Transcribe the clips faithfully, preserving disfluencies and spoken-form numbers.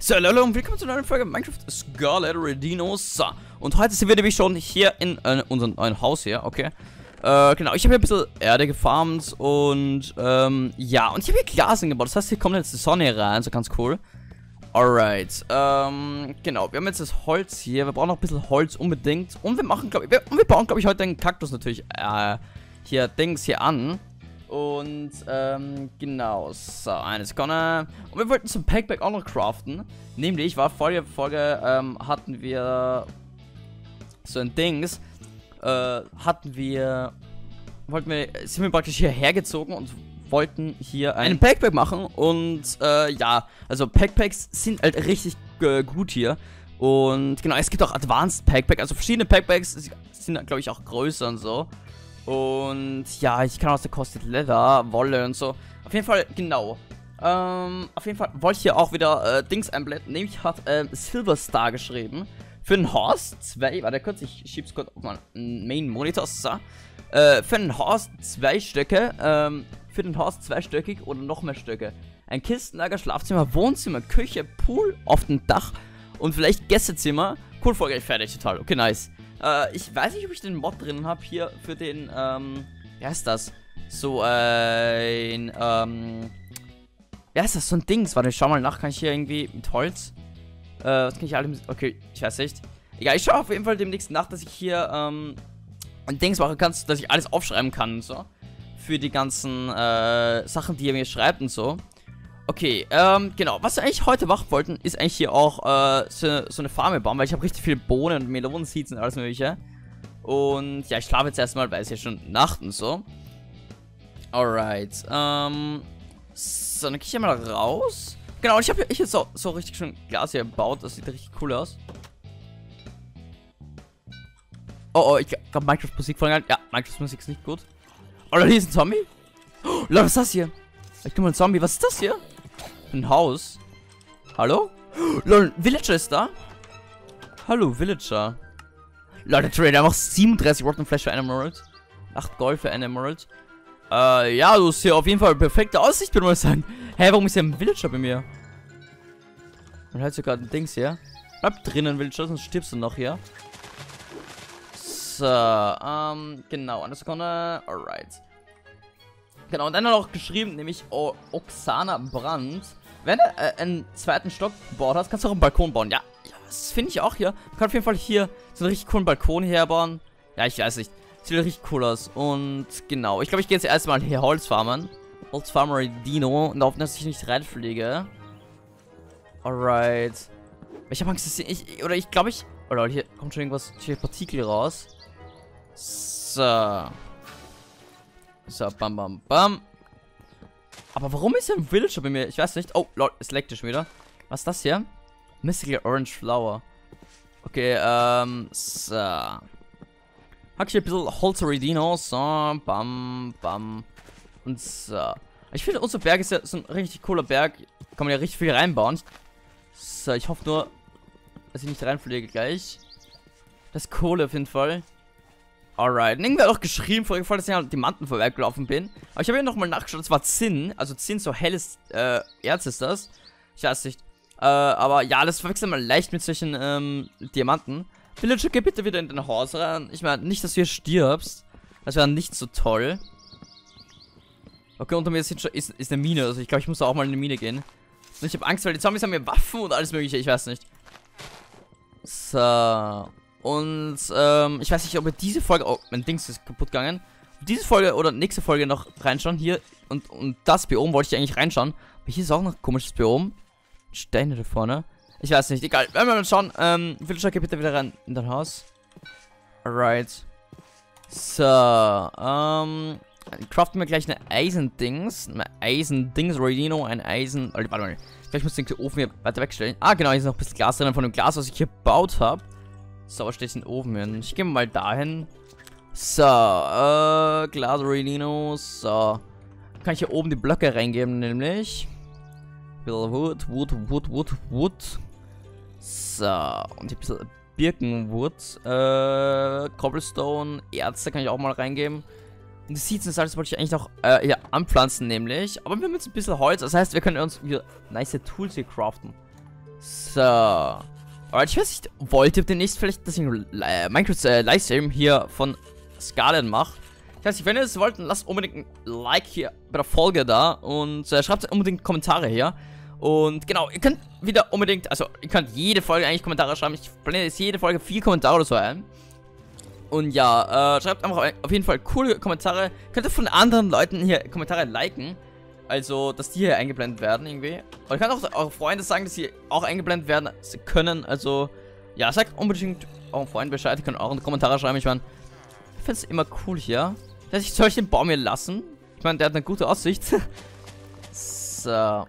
So, hallo und willkommen zu einer neuen Folge Minecraft Scarlet Redinos. So, und heute sind wir nämlich schon hier in äh, unserem neuen Haus hier, okay. Äh, genau, ich habe hier ein bisschen Erde gefarmt und, ähm, ja, und ich habe hier Glas hingebaut. Das heißt, hier kommt jetzt die Sonne rein, so ganz cool. Alright, ähm, genau, wir haben jetzt das Holz hier. Wir brauchen noch ein bisschen Holz unbedingt. Und wir machen, glaube ich, wir, und wir bauen, glaube ich, heute den Kaktus natürlich, äh, hier, Dings hier an. Und, ähm, genau, so, eine Sekunde. Und wir wollten zum Packback auch noch craften. Nämlich, war vor der Folge, ähm, hatten wir so ein Dings, äh, hatten wir, wollten wir, sind wir praktisch hierher gezogen und wollten hier einen Packback machen. Und, äh, ja, also Packbacks sind halt richtig äh, gut hier. Und, genau, es gibt auch Advanced Packback, also verschiedene Packbacks sind, glaube ich, auch größer und so. Und ja, ich kann aus der Kostet Leather, Wolle und so. Auf jeden Fall, genau. Ähm, auf jeden Fall wollte ich hier auch wieder äh, Dings einblenden. Nämlich hat äh, Silverstar geschrieben. Für den Horst zwei. Warte kurz, ich schieb's kurz auf meinen Main Monitor. So. Äh, für den Horst zwei Stöcke. Ähm, für den Horst zweistöckig oder noch mehr Stöcke. Ein Kistenlager, Schlafzimmer, Wohnzimmer, Küche, Pool auf dem Dach und vielleicht Gästezimmer. Cool, Folge, fertig, total. Okay, nice. Äh, ich weiß nicht, ob ich den Mod drin habe hier für den, ähm, wie heißt das? So, äh, ein, ähm, wie heißt das? So ein Dings. Warte, ich schau mal nach. Kann ich hier irgendwie mit Holz? Äh, was kann ich alle, okay, ich weiß nicht. Egal, ich schaue auf jeden Fall demnächst nach, dass ich hier, ähm, ein Dings machen kann, dass ich alles aufschreiben kann und so. Für die ganzen, äh, Sachen, die ihr mir schreibt und so. Okay, ähm, genau. Was wir eigentlich heute machen wollten, ist eigentlich hier auch, äh, so, so eine Farme bauen, weil ich habe richtig viele Bohnen und Melonen-Seeds und alles mögliche. Und ja, ich schlafe jetzt erstmal, weil es ja schon Nacht und so. Alright, ähm, so, dann gehe ich hier mal raus. Genau, und ich habe ich jetzt so, so richtig schön Glas hier gebaut, das sieht richtig cool aus. Oh, oh, ich glaube, Minecraft-Musik vorhin halt. Ja, Minecraft-Musik ist nicht gut. Oh, hier ist ein Zombie. Oh, Leute, was ist das hier? Ich bin mal ein Zombie, was ist das hier? Ein Haus. Hallo? Lol, Villager ist da. Hallo, Villager. Leute, Trader macht siebenunddreißig Rotten Flash für eine Emerald. acht Gold für eine Emerald. Äh, ja, du hast hier auf jeden Fall perfekte Aussicht, würde man sagen. Hä, warum ist hier ein Villager bei mir? Man hört sogar ein Dings hier. Bleib drinnen, Villager, sonst stirbst du noch hier. So, ähm, genau, eine Sekunde. Alright. Genau, und dann hat er auch geschrieben, nämlich oh, Oksana Brandt. Wenn du äh, einen zweiten Stock gebaut hast, kannst du auch einen Balkon bauen. Ja, ja, das finde ich auch hier. Man kann auf jeden Fall hier so einen richtig coolen Balkon herbauen. Ja, ich weiß nicht. Sieht richtig cool aus. Und genau, ich glaube, ich gehe jetzt erstmal hier Holz farmen. Holz Farmer Dino. Und hoffen, dass ich nicht reinfliege. Alright. Ich habe Angst, dass ich. Oder ich glaube, ich. Oder hier kommt schon irgendwas. Hier Partikel raus. So. So, bam, bam, bam. Aber warum ist hier ein Villager bei mir? Ich weiß nicht. Oh, Lord, es leckt schon wieder. Was ist das hier? Mystical Orange Flower. Okay, ähm, so. Hack hier ein bisschen Holzer Dino. So, bam, bam. Und so. Ich finde, unser Berg ist ja so ein richtig cooler Berg. Kann man ja richtig viel reinbauen. So, ich hoffe nur, dass ich nicht reinfliege gleich. Das ist Kohle auf jeden Fall. Alright, und irgendwer hat auch geschrieben, vorher gefallen, dass ich an Diamanten vorbeigelaufen bin. Aber ich habe hier nochmal nachgeschaut, das war Zinn. Also Zinn, so helles äh, Erz ist das. Ich weiß nicht. Äh, aber ja, das verwechselt mal leicht mit solchen ähm, Diamanten. Villager, geh bitte wieder in dein Haus rein. Ich meine, nicht, dass du hier stirbst. Das wäre nicht so toll. Okay, unter mir ist, schon, ist, ist eine Mine. Also ich glaube, ich muss da auch mal in eine Mine gehen. Und ich habe Angst, weil die Zombies haben hier Waffen und alles mögliche. Ich weiß nicht. So. Und, ähm, ich weiß nicht, ob wir diese Folge... Oh, mein Dings ist kaputt gegangen. Diese Folge oder nächste Folge noch reinschauen. Hier und, und das Biom wollte ich eigentlich reinschauen. Aber hier ist auch noch ein komisches Biom. Steine da vorne. Ich weiß nicht, egal. Wenn wir mal schauen. Ähm, Villager, geh bitte wieder rein in dein Haus. Alright. So, ähm... craften wir gleich eine Eisendings. Eine Eisendings, Rodino, ein Eisen... Warte mal. Vielleicht muss ich den Ofen hier weiter wegstellen. Ah, genau, hier ist noch ein bisschen Glas drin von dem Glas, was ich hier gebaut habe. So, was steht in den Ofen hin? Ich gehe mal dahin. So, äh, Glas Rodino. So. Kann ich hier oben die Blöcke reingeben, nämlich. Wood, Wood, Wood, Wood, Wood. So, und hier ein bisschen Birkenwood. Äh, Cobblestone, Erze kann ich auch mal reingeben. Und das Seeds und Salz wollte ich eigentlich noch äh, ja, anpflanzen, nämlich. Aber wir haben jetzt ein bisschen Holz. Das heißt, wir können uns wieder nice Tools hier craften. So. Alright, ich weiß nicht, wollt ihr demnächst vielleicht, dass ich einen äh, Minecraft äh, Livestream hier von Scarlet mache? Ich weiß nicht, wenn ihr das wollt, dann lasst unbedingt ein Like hier bei der Folge da und äh, schreibt unbedingt Kommentare hier. Und genau, ihr könnt wieder unbedingt, also ihr könnt jede Folge eigentlich Kommentare schreiben. Ich blende jetzt jede Folge vier Kommentare oder so ein. Und ja, äh, schreibt einfach auf jeden Fall coole Kommentare. Könnt ihr von anderen Leuten hier Kommentare liken. Also, dass die hier eingeblendet werden irgendwie. Und ihr könnt auch eure Freunde sagen, dass sie auch eingeblendet werden können. Also, ja, sagt unbedingt euren Freunden Bescheid. Ihr könnt auch in die Kommentare schreiben. Ich meine, ich finde es immer cool hier. Das heißt, ich soll ich den Baum hier lassen? Ich meine, der hat eine gute Aussicht. So.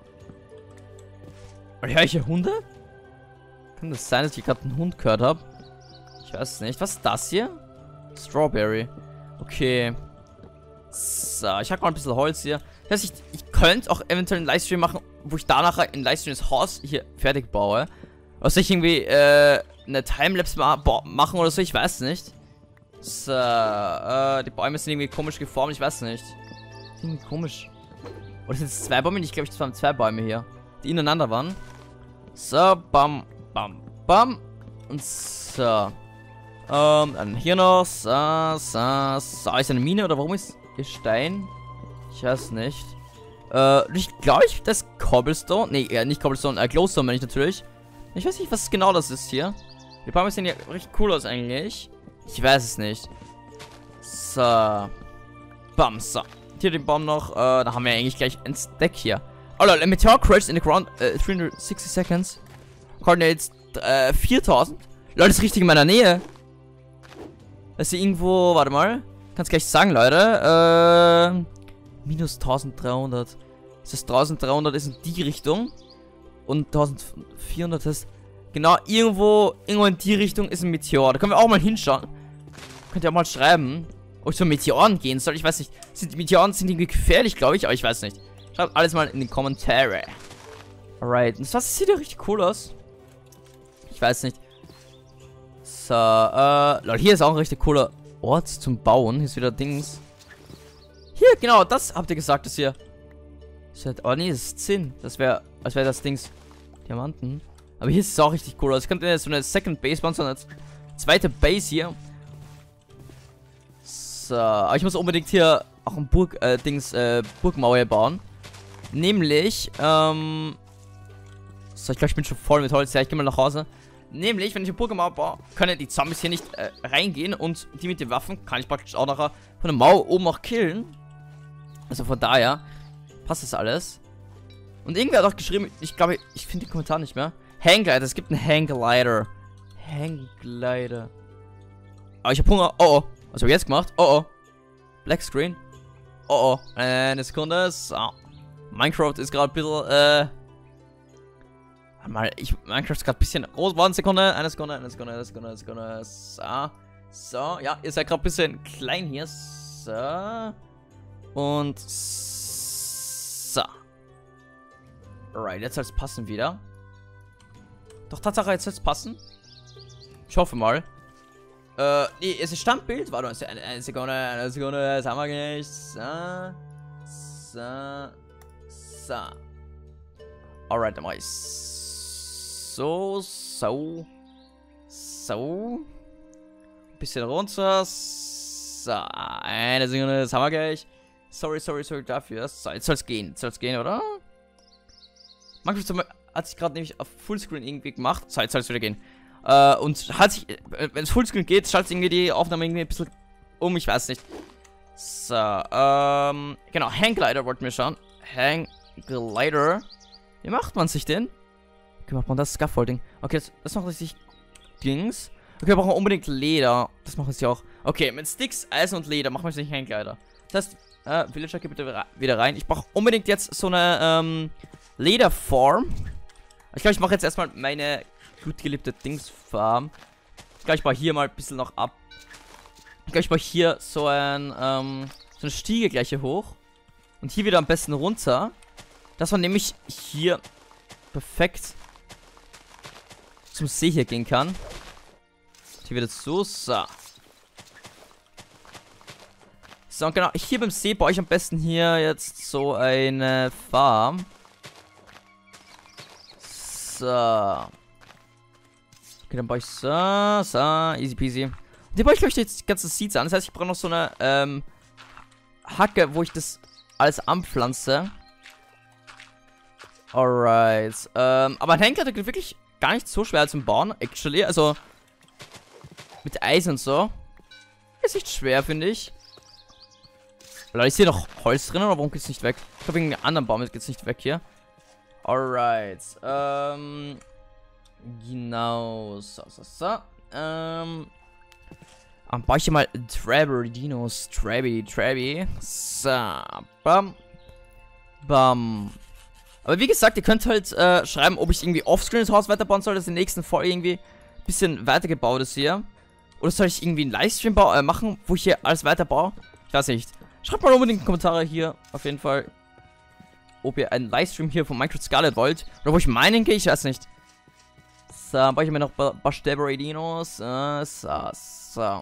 Und höre ich hier Hunde? Kann das sein, dass ich gerade einen Hund gehört habe? Ich weiß es nicht. Was ist das hier? Strawberry. Okay. So, ich habe mal ein bisschen Holz hier. Das heißt, ich, ich könnte auch eventuell einen Livestream machen, wo ich danach ein Livestream das Haus hier fertig baue. Was ich irgendwie, äh, eine Timelapse ma machen oder so, ich weiß nicht. So, äh, die Bäume sind irgendwie komisch geformt, ich weiß nicht. Irgendwie komisch. Oder sind es zwei Bäume? Ich glaube, es waren zwei Bäume hier, die ineinander waren. So, bam, bam, bam. Und so. Ähm, dann hier noch. So, so, so. Ist eine Mine oder warum ist hier Stein? Ich weiß nicht. Äh, ich glaube, ich, das ist Cobblestone. Nee, äh, nicht Cobblestone, äh, Glowstone meine ich natürlich. Ich weiß nicht, was genau das ist hier. Die Bäume sehen ja richtig cool aus eigentlich. Ich weiß es nicht. So. Bam, so. Hier den Baum noch. Äh, da haben wir eigentlich gleich ein Stack hier. Oh lol, a meteor crashed in the ground. Uh, dreihundertsechzig seconds. Coordinates äh, viertausend. Leute, das ist richtig in meiner Nähe. Das ist hier irgendwo. Warte mal. Kann's gleich sagen, Leute. Äh. Minus eintausenddreihundert. Das heißt, eintausenddreihundert ist in die Richtung. Und eintausendvierhundert ist. Genau, irgendwo, irgendwo in die Richtung ist ein Meteor. Da können wir auch mal hinschauen. Könnt ihr auch mal schreiben, ob ich so Meteoren gehen soll. Ich weiß nicht. Sind die Meteoren sind irgendwie gefährlich, glaube ich, aber ich weiß nicht. Schreibt alles mal in die Kommentare. Alright. Und das sieht ja richtig cool aus. Ich weiß nicht. So, äh. Lol, hier ist auch ein richtig cooler Ort zum Bauen. Hier ist wieder Dings. Hier, genau, das habt ihr gesagt, das hier. Oh nee, das ist Zinn. Das wäre, als wäre das Dings. Diamanten. Aber hier ist es auch richtig cool aus. Ich könnte so eine Second Base bauen, so eine zweite Base hier. So, aber ich muss unbedingt hier auch ein Burg, äh, Dings, äh, Burgmauer bauen. Nämlich, ähm. So, ich glaube, ich bin schon voll mit Holz. Ja, ich gehe mal nach Hause. Nämlich, wenn ich eine Burgmauer baue, können die Zombies hier nicht äh, reingehen. Und die mit den Waffen kann ich praktisch auch nachher von der Mauer oben auch killen. Also von daher passt das alles. Und irgendwer hat auch geschrieben, ich glaube, ich finde den Kommentar nicht mehr. Hangglider, es gibt einen Hangglider. Hangglider. Aber ich habe Hunger. Oh oh. Was habe ich jetzt gemacht? Oh oh. Black Screen. Oh oh. Eine Sekunde. So. Minecraft ist gerade ein bisschen, äh. Warte mal, ich. Minecraft ist gerade ein bisschen groß geworden. Sekunde. Eine Sekunde, eine Sekunde, eine Sekunde, eine Sekunde. So. So. Ja, ihr seid gerade ein bisschen klein hier. So. Und so. Alright, jetzt soll es passen wieder. Doch, Tatsache, jetzt soll es passen. Ich hoffe mal. Äh, nee, es ist Standbild. Warte mal, eine, eine Sekunde, eine Sekunde, das haben wir gleich. So. So. So. Alright, dann mach ich so, so. So. Ein bisschen runter. So. Eine Sekunde, das haben wir gleich. Sorry, sorry, sorry dafür. So, jetzt soll es gehen. Jetzt soll es gehen, oder? Manchmal hat sich gerade nämlich auf Fullscreen irgendwie gemacht. So, jetzt soll es wieder gehen. Äh, und hat sich, wenn es Fullscreen geht, schaltet irgendwie die Aufnahme irgendwie ein bisschen um. Ich weiß nicht. So, ähm, genau. Hangglider wollten wir schauen. Hangglider. Wie macht man sich denn? Okay, macht man das Scaffolding. Okay, das, das macht richtig Dings. Okay, wir brauchen unbedingt Leder. Das machen wir jetzt auch. Okay, mit Sticks, Eisen und Leder machen wir jetzt nicht Hangglider. Das heißt, äh, Villager, geh bitte wieder rein. Ich brauche unbedingt jetzt so eine, ähm, Lederform. Ich glaube, ich mache jetzt erstmal meine gut geliebte Dingsfarm. Ich glaube, ich baue hier mal ein bisschen noch ab. Ich glaube, ich baue hier so ein, ähm, so eine Stiege gleich hier hoch. Und hier wieder am besten runter. Dass man nämlich hier perfekt zum See hier gehen kann. Hier wieder so, so. So, und genau, hier beim See baue ich am besten hier jetzt so eine Farm. So. Okay, dann baue ich so, so, easy peasy. Und hier baue ich, glaube ich, jetzt die ganzen Seeds an. Das heißt, ich brauche noch so eine, ähm, Hacke, wo ich das alles anpflanze. Alright. Ähm, aber ein Henker, der geht wirklich gar nicht so schwer zum Bauen, actually. Also, mit Eisen und so. Ist nicht schwer, finde ich. Leute, ist hier noch Holz drin oder warum geht's nicht weg? Ich glaube, wegen einem anderen Baum geht's nicht weg hier. Alright. Ähm. Genau. So, so, so. Ähm. Dann baue ich hier mal Trabbery Dinos. Trabby, Trabby. So. Bam. Bam. Aber wie gesagt, ihr könnt halt äh, schreiben, ob ich irgendwie offscreen das Haus weiterbauen soll, dass in der nächsten Folge irgendwie ein bisschen weitergebaut ist hier. Oder soll ich irgendwie einen Livestream äh, machen, wo ich hier alles weiterbaue? Ich weiß nicht. Schreibt mal unbedingt in die Kommentare hier, auf jeden Fall, ob ihr einen Livestream hier von Minecraft Scarlet wollt. Oder wo ich meinen gehe, ich weiß nicht. So, dann baue ich mir noch Trabbery Dinos. Äh, so, so.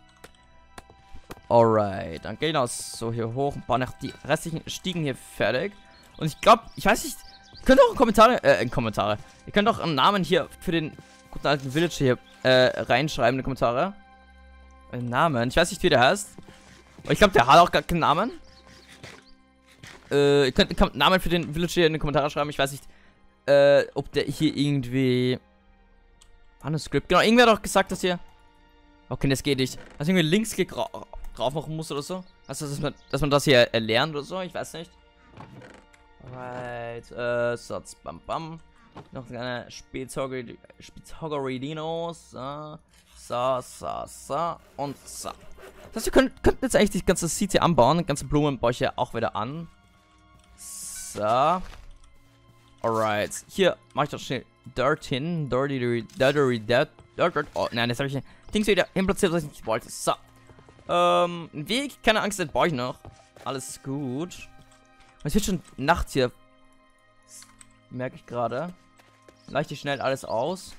Alright, dann gehe ich noch so hier hoch und baue noch die restlichen Stiegen hier fertig. Und ich glaube, ich weiß nicht, ihr könnt auch in Kommentare, äh, in Kommentare. Ihr könnt auch einen Namen hier für den guten alten Villager hier, äh, reinschreiben in die Kommentare. Einen Namen, ich weiß nicht, wie der heißt. Aber ich glaube, der hat auch gar keinen Namen. Äh, ihr könnt einen Namen für den Villager hier in die Kommentare schreiben. Ich weiß nicht, äh, ob der hier irgendwie... Manuscript, genau, irgendwer hat doch gesagt, dass hier... Okay, das geht nicht. Dass irgendwie Linksklick ra drauf machen muss oder so. Also, dass man, dass man das hier erlernt oder so, ich weiß nicht. Right, äh, so, bam, bam. Noch eine Spitzhogger Dinos. So, so, so, so und so. Das heißt, wir können, könnten jetzt eigentlich die ganze Seed hier anbauen. Die ganze Blumen baue ich ja auch wieder an. So. Alright. Hier mache ich doch schnell Dirt hin. Dirty, dirty, dirt, dirt, dirt. Oh, nein, jetzt habe ich Dings wieder hinplatziert, was ich nicht wollte. So. Ähm, ein Weg, keine Angst, den baue ich noch. Alles gut. Es wird schon Nacht hier. Merke ich gerade. Leichte schnell alles aus.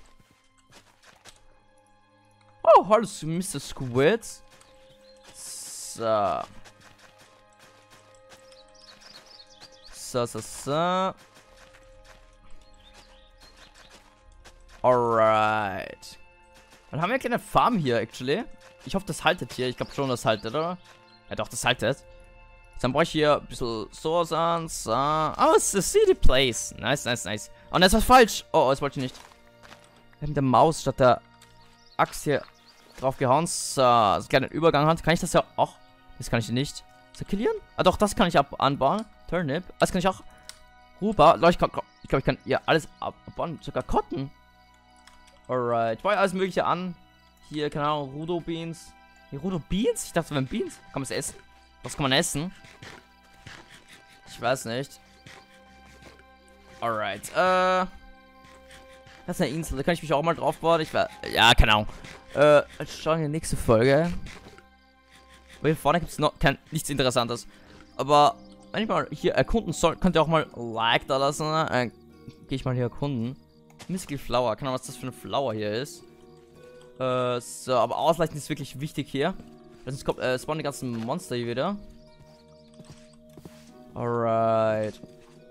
Oh, hallo Mister Squid. So. So, so, so. Alright. Dann haben wir eine kleine Farm hier, actually. Ich hoffe, das haltet hier. Ich glaube schon, das haltet, oder? Ja, doch, das haltet. Dann brauche ich hier ein bisschen Source an. So. Oh, it's a city place. Nice, nice, nice. Oh, das war falsch. Oh, das wollte ich nicht. Wir haben der Maus statt der Axt hier drauf gehauen. So, das kleine Übergang hat. Kann ich das ja auch? Das kann ich nicht. So, killieren? Ah, doch, das kann ich ab anbauen. Turnip. Das kann ich auch. Rhubarb. Leute, ich glaube, ich, glaub, ich kann ja alles abbauen. Sogar Cotton. Alright. Ich baue alles Mögliche an. Hier, keine Ahnung, Rudo Beans. Hier, Rudo Beans? Ich dachte, das wären Beans. Kann man es essen? Was kann man essen? Ich weiß nicht. Alright. Äh. Das ist eine Insel. Da kann ich mich auch mal drauf bauen. Ich war. Ja, keine Ahnung. Äh, schauen wir in die nächste Folge. Aber hier vorne gibt es noch kein, nichts Interessantes. Aber wenn ich mal hier erkunden soll, könnt ihr auch mal Like da lassen. Äh, Gehe ich mal hier erkunden. Mystical Flower. Keine Ahnung, was das für eine Flower hier ist. Äh, so, aber Ausleichen ist wirklich wichtig hier. Sonst kommt, äh, spawnen die ganzen Monster hier wieder. Alright.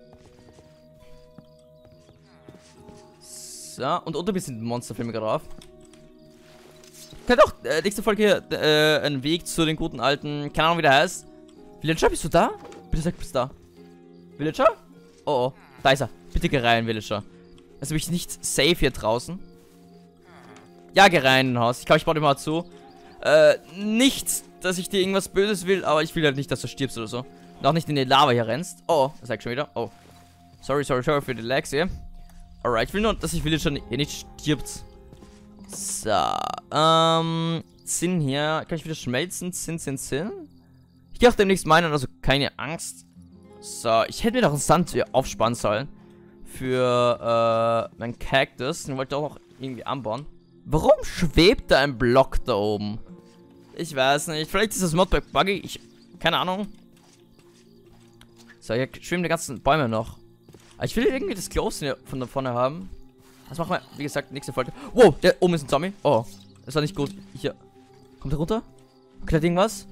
So, und unter mir sind Monsterfilme drauf. Könnt auch äh, nächste Folge hier äh, einen Weg zu den guten alten, keine Ahnung wie der heißt. Villager, bist du da? Bitte sag, bist du da. Villager? Oh, oh, da ist er. Bitte geh rein, Villager. Also bin ich nicht safe hier draußen. Ja, geh rein in ein Haus. Ich glaube, ich baue dir mal zu. Äh, nicht, dass ich dir irgendwas Böses will, aber ich will halt nicht, dass du stirbst oder so. Und auch nicht in die Lava hier rennst. Oh, das sag ich schon wieder. Oh. Sorry, sorry, sorry für die Lags hier. Alright, ich will nur, dass ich Villager hier nicht stirbt. So, ähm, Zinn hier. Kann ich wieder schmelzen? Zinn, Zinn, Zinn. Ich gehe auch demnächst meinen, also keine Angst. So, ich hätte mir noch einen Sand hier aufsparen sollen. Für, äh, meinen Cactus. Den wollte ich auch noch irgendwie anbauen. Warum schwebt da ein Block da oben? Ich weiß nicht. Vielleicht ist das Modpack buggy. Ich, keine Ahnung. So, hier schwimmen die ganzen Bäume noch. Aber ich will irgendwie das Close hier von da vorne haben. Das machen wir, wie gesagt, nächste Folge. Wow, der oben ist ein Zombie. Oh, das war nicht gut. Hier. Kommt er runter? Okay, hat irgendwas?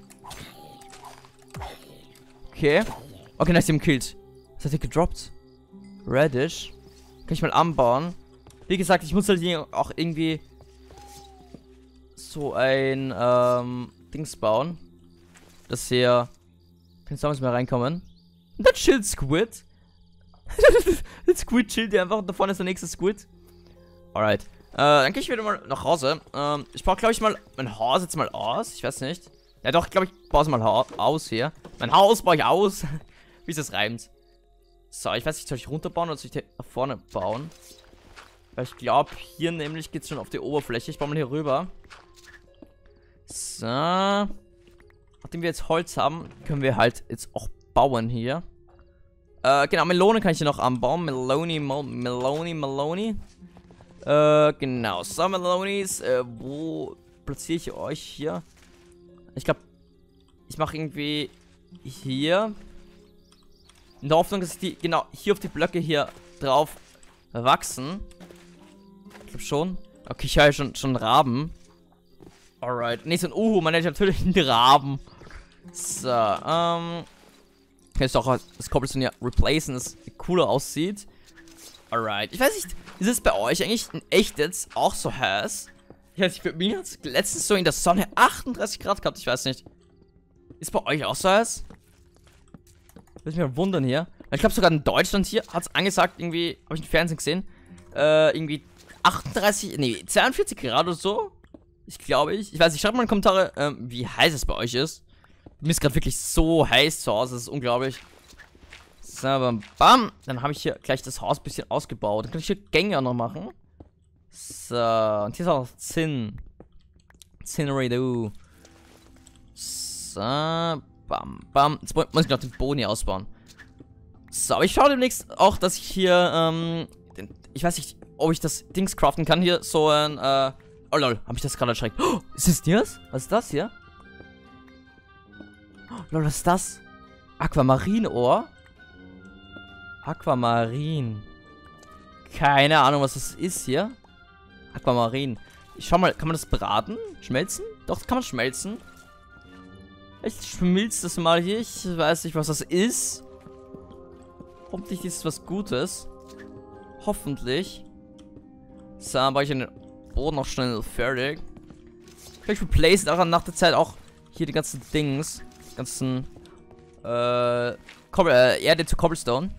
Okay. Okay, nice, ihm killt. Was hat er gedroppt? Radish. Kann ich mal anbauen. Wie gesagt, ich muss halt hier auch irgendwie so ein ähm, Dings bauen. Das hier. Kann ich sagen, mal reinkommen. Und dann chillt Squid. Der Squid chillt hier einfach. Da vorne ist der nächste Squid. Alright. Äh, dann gehe ich wieder mal nach Hause. Ähm, ich baue, glaube ich, mal mein Haus jetzt mal aus. Ich weiß nicht. Ja, doch, glaube ich, baue es mal aus hier. Mein Haus baue ich aus. Wie ist das reimt? So, ich weiß nicht, soll ich runterbauen oder soll ich hier nach vorne bauen? Weil ich glaube, hier nämlich geht es schon auf die Oberfläche. Ich baue mal hier rüber. So. Nachdem wir jetzt Holz haben, können wir halt jetzt auch bauen hier. Äh, genau, Melone kann ich hier noch anbauen. Meloni, Mel Meloni, Meloni. Äh, genau. So, Melonis. Äh, wo platziere ich euch hier? Ich glaube, ich mache irgendwie hier. In der Hoffnung, dass die genau hier auf die Blöcke hier drauf wachsen. Ich glaube schon. Okay, ich höre schon, schon Raben. Alright. Nee, so ein Uhu, man nennt natürlich einen Raben. So, ähm. Kannst du auch das Cobblestone ja replacen, das cooler aussieht. Alright. Ich weiß nicht, ist es bei euch eigentlich in echt jetzt auch so heiß? Ich weiß nicht, für mich hat es letztens so in der Sonne achtunddreißig Grad gehabt, ich weiß nicht. Ist bei euch auch so heiß? Würde mich mal wundern hier. Ich glaube sogar in Deutschland hier hat es angesagt, irgendwie, habe ich im Fernsehen gesehen, äh, irgendwie achtunddreißig, nee, zweiundvierzig Grad oder so. Ich glaube ich. Ich weiß nicht, schreibt mal in die Kommentare, ähm, wie heiß es bei euch ist. Mir ist gerade wirklich so heiß zu Hause, das ist unglaublich. So, bam, bam. Dann habe ich hier gleich das Haus ein bisschen ausgebaut. Dann kann ich hier Gänge auch noch machen. So, und hier ist auch noch Zinn. Zinnerido. So, bam, bam. Jetzt muss ich noch den Boden hier ausbauen. So, aber ich schaue demnächst auch, dass ich hier, ähm, den, ich weiß nicht, ob ich das Dings craften kann. Hier so ein, äh, oh lol, habe ich das gerade erschreckt. Oh, ist das das? Was ist das hier? Oh, lol, was ist das? Aquamarinohr? Aquamarin. Keine Ahnung, was das ist hier. Aquamarin. Ich schau mal, kann man das braten? Schmelzen? Doch, das kann man schmelzen. Ich schmilze das mal hier. Ich weiß nicht, was das ist. Hoffentlich ist es was Gutes. Hoffentlich. So, dann baue ich den Boden noch schnell fertig. Vielleicht replace daran nach der Zeit auch hier die ganzen Dings. Die ganzen äh, äh, Erde zu Cobblestone.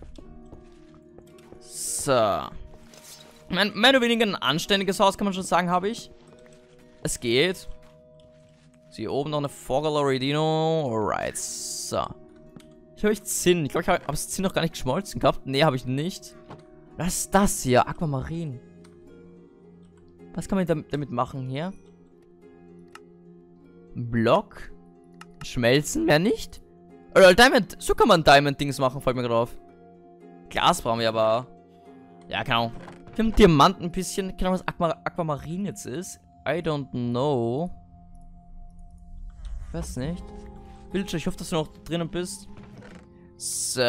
So. Mein, mehr oder weniger ein anständiges Haus, kann man schon sagen, habe ich. Es geht. Hier oben noch eine Fogaloridino. Alright, so. Ich habe Zinn. Ich glaube, ich habe hab das Zinn noch gar nicht geschmolzen gehabt. Nee, habe ich nicht. Was ist das hier? Aquamarin. Was kann man damit, damit machen hier? Block. Schmelzen, mehr nicht? Oder Diamond. So kann man Diamond-Dings machen, fällt mir gerade auf. Glas brauchen wir aber. Ja, genau. Wir haben Diamanten ein bisschen. Genau, was Aqua Aquamarin jetzt ist. I don't know. Ich weiß nicht. Villager, ich hoffe, dass du noch drinnen bist. So.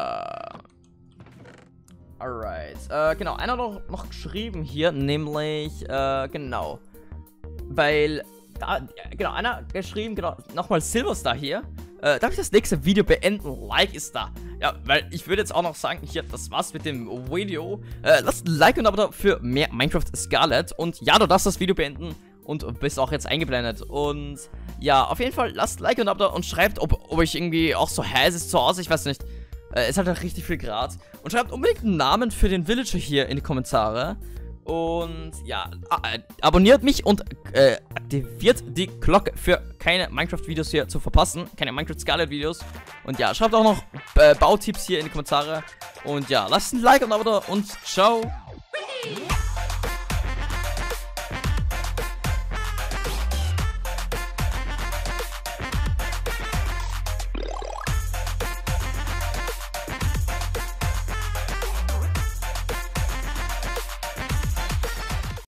Alright. Äh, genau. Einer hat noch, noch geschrieben hier, nämlich, äh, genau. Weil, da, genau, einer hat geschrieben, genau, nochmal Silverstar hier. Äh, darf ich das nächste Video beenden? Like ist da. Ja, weil ich würde jetzt auch noch sagen, hier, das war's mit dem Video. Äh, lasst ein Like und ein Abo da für mehr Minecraft Scarlet. Und ja, du darfst das Video beenden und bist auch jetzt eingeblendet. Und ja, auf jeden Fall lasst ein Like und ein Abo da und schreibt, ob, ob ich irgendwie auch so heiß ist zu Hause. Ich weiß nicht. Äh, es hat halt richtig viel Grad. Und schreibt unbedingt einen Namen für den Villager hier in die Kommentare. Und ja, abonniert mich und äh, aktiviert die Glocke für keine Minecraft-Videos hier zu verpassen. Keine Minecraft-Scarlet-Videos. Und ja, schreibt auch noch äh, Bautipps hier in die Kommentare. Und ja, lasst ein Like und ein Abo da und ciao.